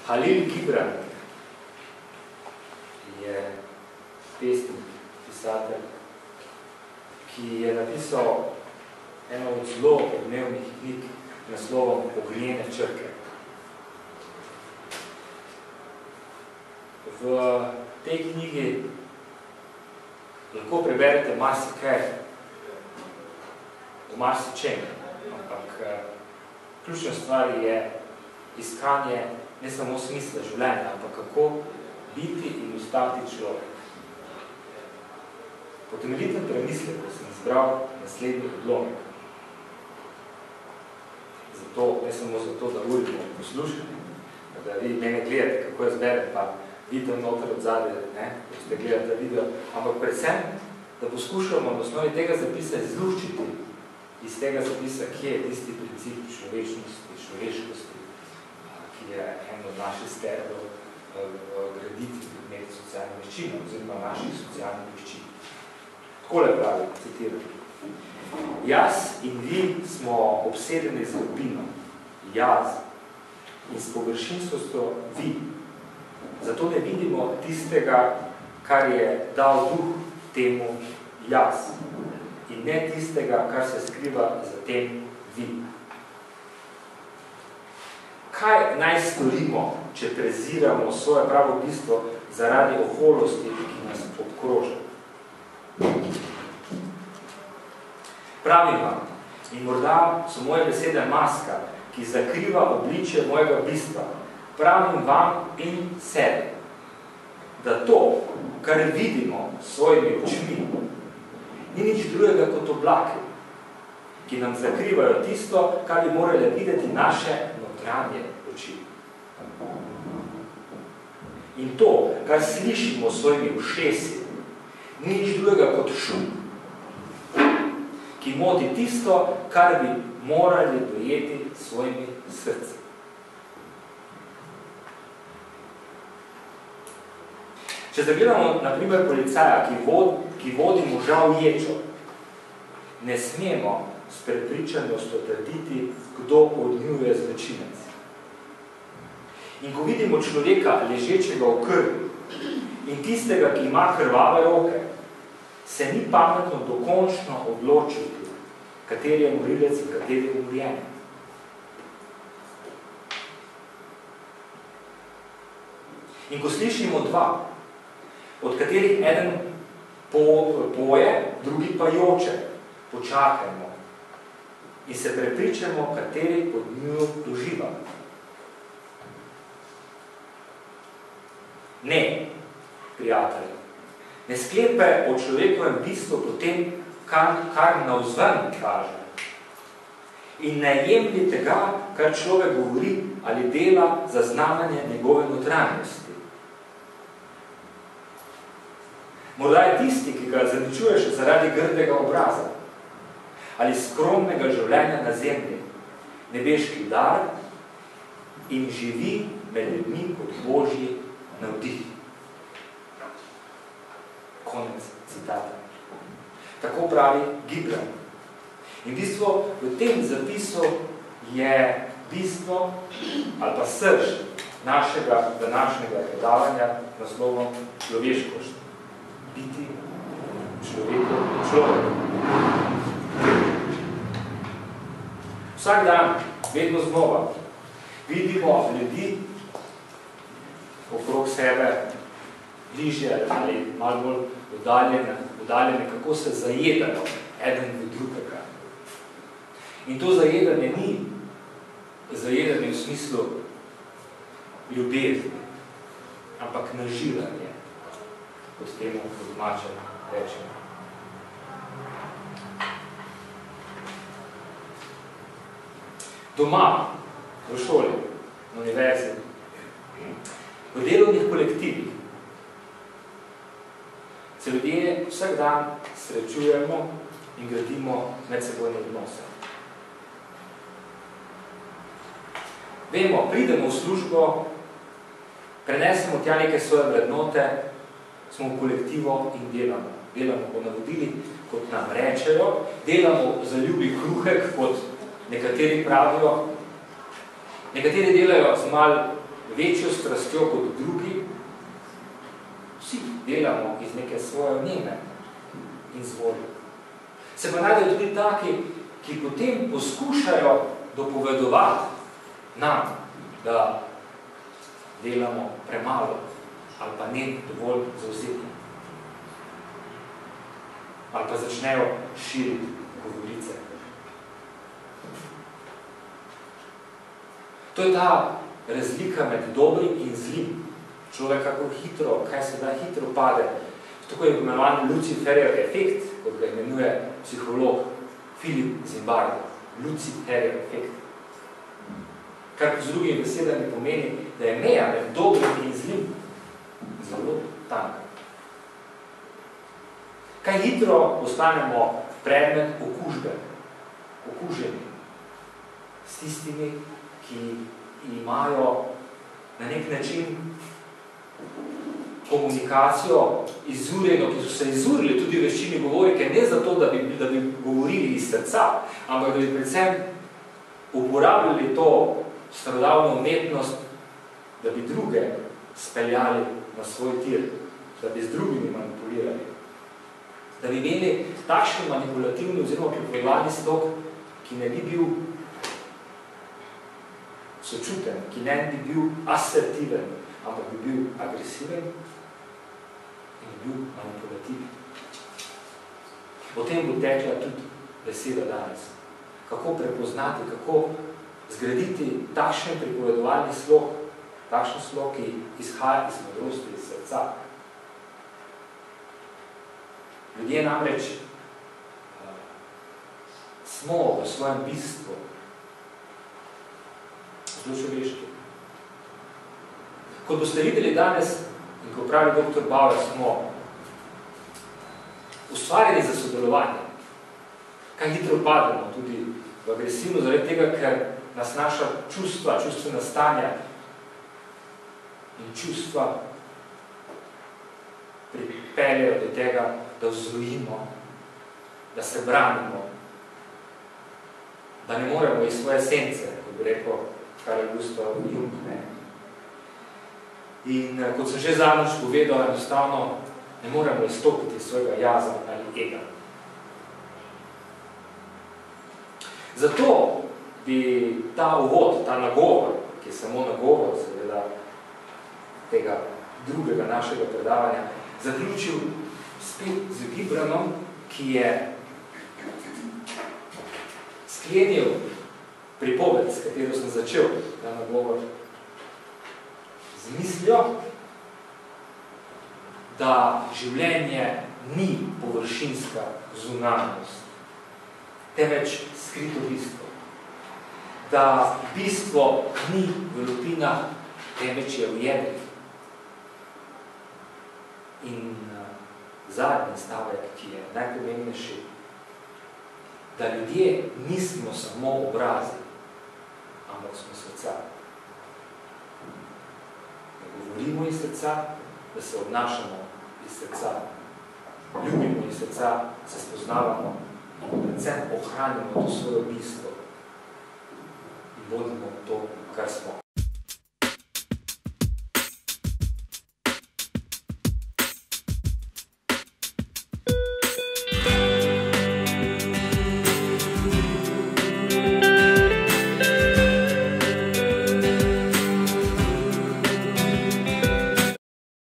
Halil Gibran je pesnik, pisatelj, ki je napisal eno od zelo odmevnih knjig naslovom Ognjene črke. V tej knjigi lahko preberete marsikaj, v marsičem, ampak ključna stvar je iskanje ne samo smisla življenja, ampak kako biti in ostati človek. Po temeljitem premisleku sem izbral naslednji odlomek. Zato, ne samo zato, da urimo poslušati, da vi mene gledate, kako jaz berem, pa vidim noter od zadnje, ko ste gledali video, ampak predvsem, da poskušamo na osnovi tega zapisa izluščiti iz tega zapisa, kje je tisti princip človečnosti, človeškosti, ki je en od naših stebrov graditi predmet socialne veščine oziroma naših socialnih veščin. Takole pravi, citiram. Jaz in vi smo obsedeni z globino, jaz in s površinskostjo vi. Zato ne vidimo tistega, kar je dal duh temu jaz in ne tistega, kar se skriva za tem vi. Kaj naj storimo, če preziramo svoje pravo bistvo zaradi oholosti, ki nas obkroža? Pravim vam, in morda so moje besede maska, ki zakriva obličje mojega bistva, pravim vam in sebi, da to, kar vidimo s svojimi očmi, ni nič drugega kot oblaki, ki nam zakrivajo tisto, kar bi morali videti naše notranje oči. In to, kar slišimo s svojimi ušesi, ni nič drugega kot šum, ki moti tisto, kar bi morali dojeti s svojimi srci. Če zagledamo, na primer, policaja, ki vodi moža v ječo, ne smemo s prepričanostjo trditi, kdo od nju je zločinec. In ko vidimo človeka ležečega v krvi in tistega, ki ima krvave roke, se ni pametno dokončno odločiti, kateri je morilec in kateri je umorjen. In ko slišimo dva, od katerih eden poje, drugi pa joče, počakajmo in se prepričamo, kateri pod njo doživa. Ne, prijatelji, ne sklepe o človekovem bistvu po tem, kar navzven kaže. In ne jemlji tega, kar človek govori ali dela za znamenje njegove notranjosti. Morda je tisti, ki ga zaničuješ zaradi grdega obraza ali skromnega življenja na zemlji, nebeški dar in živi med ljudmi kot Božji navdih. Konec citata. Tako pravi Gibran. In bistvo v tem zapisu je bistvo ali pa srž našega današnjega predavanja naslovom človeškost. Biti človek. Vsak dan, vedno znova, vidimo ljudi okrog sebe, bližje ali malo bolj oddaljene, kako se zajedajo eden v drugega. In to zajedanje ni zajedanje v smislu ljubezni, ampak naživanje, kot temu po domačem rečemo. Doma, v šoli, na univerzi, v delovnih kolektivih se ljudje vsak dan srečujemo in gradimo medsebojne odnose. Vemo, pridemo v službo, prenesemo tja neke svoje vrednote, smo v kolektivu in delamo. Delamo po navodili, kot nam rečejo, delamo za ljubi kruhek, kot nekateri pravijo. Nekateri delajo z malo večjo strastjo kot drugi, vsi delamo iz neke svoje vneme in zvolje. Se pa najdejo tudi taki, ki potem poskušajo dopovedovati nam, da delamo premalo ali pa ne dovolj zavzetno. Ali pa začnejo širiti govorice. To je ta razlika med dobrim in zlim. Človek kako hitro, kaj se da hitro pade. Tako je imenovan Luciferjev efekt, kot ga imenuje psiholog Philip Zimbardo. Luciferjev efekt. Kar z drugimi besedami pomeni, da je meja med dobrim in zlim zelo tanka. Kaj hitro postanemo predmet okužbe, okuženi s tistimi, ki imajo na nek način komunikacijo izurjeno, ki so se izurili tudi v veščini govorike, ne zato, da bi govorili iz srca, ampak da bi predvsem uporabljali to starodavno umetnost, da bi druge speljali na svoj tir, da bi z drugimi manipulirali. Da bi imeli takšen manipulativni oziroma pripovedovalni slog, ki ne bi bil sočuten, ki ne bi bil asertiven, ampak bi bil agresiven in bi bil manipulativen. O tem bo tekla tudi beseda danes. Kako prepoznati, kako zgraditi takšen pripovedovalni slog, takšen slog, ki izhaja iz modrosti, iz srca. Ljudje namreč smo v svojem bistvu zelo človeški. Kot boste videli danes, in ko pravi dr. Bauer, smo ustvarjeni za sodelovanje. Kaj hitro pademo tudi v agresivno, zaradi tega, ker nas naša čustva, čustvena stanja in čustva pripeljajo do tega, da vzgojimo, da se branimo, da ne moremo iz svoje sence, kot bi rekel Karl Gustav Jung. In kot sem že zadnjič povedal, enostavno ne moremo izstopiti iz svojega jaza ali ega. Zato bi ta uvod, ta nagovor, ki je samo nagovor, seveda, tega drugega našega predavanja, zaključil spet z Gibranom, ki je sklenil pripoved, s katero sem začel ta nagovor, z mislijo, da življenje ni površinska zunanjost, temveč skrito bistvo. Da bistvo ni v lupinah, temveč je v jedrih. In zadnji stavek, ki je najpomembnejši, da ljudje nismo samo obrazi, ampak smo srca. Da govorimo iz srca, da se obnašamo iz srca, ljubimo iz srca, se spoznavamo in predvsem ohranimo to svoje bistvo in bodimo to, kar smo.